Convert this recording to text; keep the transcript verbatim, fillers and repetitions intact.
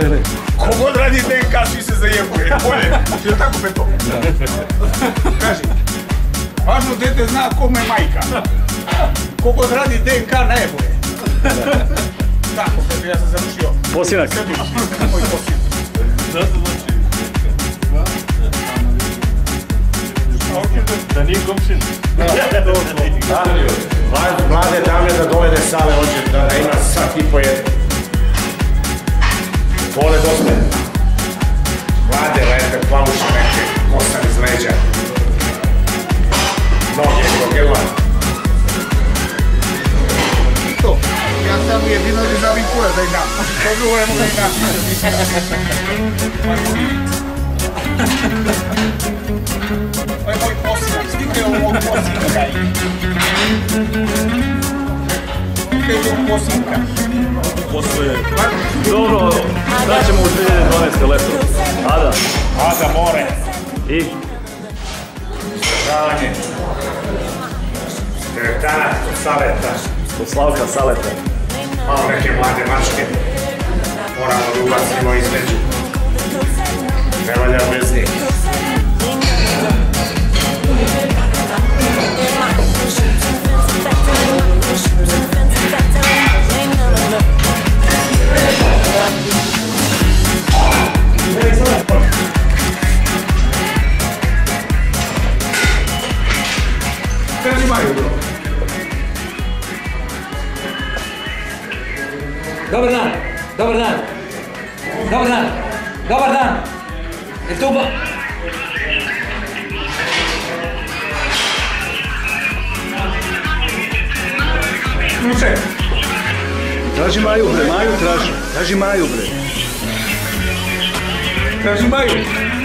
Šta je reći? Kogod radi D N K, svi se zajebuje. Volje, je li tako Peto? Kaži, važno dete zna kome je majka. Kogod radi D N K, najbolje. Tako, Peto, ja sam završio. Posinak. Moj posinak. Da nije komšin. Mlade dame da dovede sale hoće da ima sat i po jedan. Vole dosta. Mlade lepe, plavuše neke, kosan iz leđa. Noge, kogela. To, ja sam jedino da zavim kura da igram. To drugo ne mogu da igram. Ovo je moj posinak, slikaj ovo moj posinka. Slikaj ovo posinka. Postoje. Dobro, šta ćemo u dvije hiljade dvanaeste leto? Ada? Ada, more. I? Zdravanje. Teretana Slavka. Od Slavka Saleta. Malo neke mlade mačke. Moramo da ubacimo između. Ne valja bez njih. Kaži Maju, bro. Dobar dan, dobar dan, dobar dan, dobar dan. Je tu ba... Ključe. Traži Maju, bre, Maju traži. Traži Maju, bre. Kaži Maju.